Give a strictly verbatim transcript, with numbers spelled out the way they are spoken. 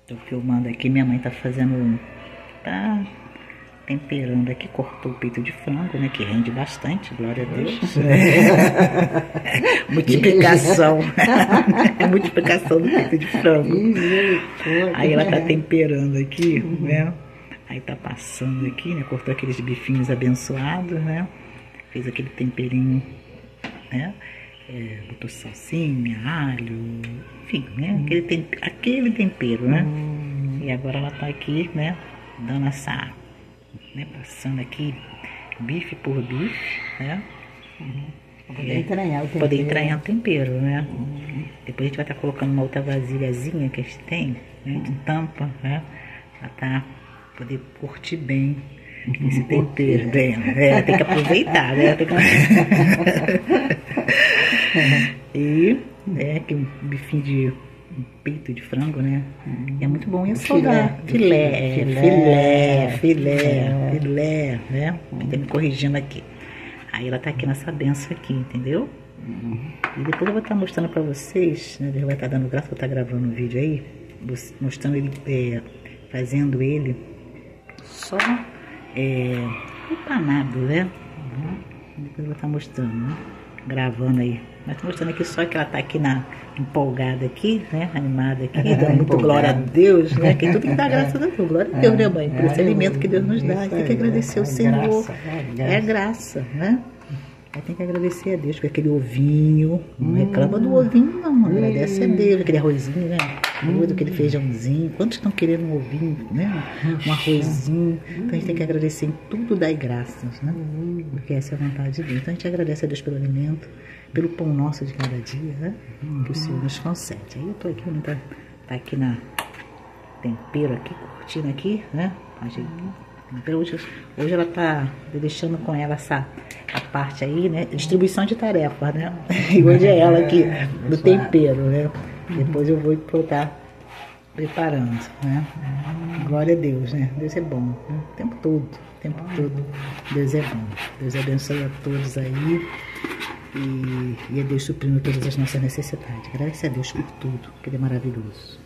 Tô filmando aqui, minha mãe tá fazendo, tá temperando aqui, cortou o peito de frango, né, que rende bastante, glória a Deus. É. Multiplicação, multiplicação do peito de frango. Aí ela tá temperando aqui, né, aí tá passando aqui, né, cortou aqueles bifinhos abençoados, né, fez aquele temperinho, né, é, botou salsinha, alho, enfim, né, aquele, temp aquele tempero, né. Hum. E agora ela tá aqui, né, dando essa, né, passando aqui bife por bife, né. Uhum. Pra poder é, entranhar o tempero. Poder entranhar o tempero, né. Uhum. Depois a gente vai estar tá colocando uma outra vasilhazinha que a gente tem, né, de tampa, né, pra tá, poder curtir bem esse tempero. Bem, é, tem que aproveitar, né, tem que... E é que um bifinho de um peito de frango, né? Hum, é muito bom. E salgar filé, filé, filé, filé, filé, né? Hum. Tá me corrigindo aqui. Aí ela tá aqui nessa benção aqui, entendeu? Hum. E depois eu vou estar tá mostrando pra vocês, né? Deus vai estar tá dando graça, vou estar tá gravando um vídeo aí, mostrando ele, é, fazendo ele só é, empanado, né? Hum. Depois eu vou estar tá mostrando, né? Gravando aí, mas tô mostrando aqui só que ela tá aqui na empolgada aqui, né, animada aqui, dando muito glória a Deus, né, que tudo tem que dar graças a Deus, glória a Deus, né, mãe, por esse alimento que Deus nos dá, tem que agradecer o Senhor, é graça, né, aí tem que agradecer a Deus por aquele ovinho, não reclama do ovinho não, agradece a Deus, aquele arrozinho, né, aquele feijãozinho, quantos estão querendo um ovinho, né, um arrozinho, então a gente tem que agradecer em tudo, dar graças, né, porque essa é a vontade de Deus, então a gente agradece a Deus pelo alimento, pelo pão nosso de cada dia, né, que o Senhor nos concede. Aí eu tô aqui, tá, tá aqui na tempero aqui, curtindo aqui, né, hoje, hoje ela tá deixando com ela essa a parte aí, né, distribuição de tarefas, né, e hoje é ela aqui do tempero, né, depois eu vou estar preparando, né, glória a Deus, né, Deus é bom, né? O tempo todo, o tempo todo, Deus é bom, Deus abençoe a todos aí, e, e é Deus suprindo todas as nossas necessidades, agradecer a Deus por tudo, que Ele é maravilhoso.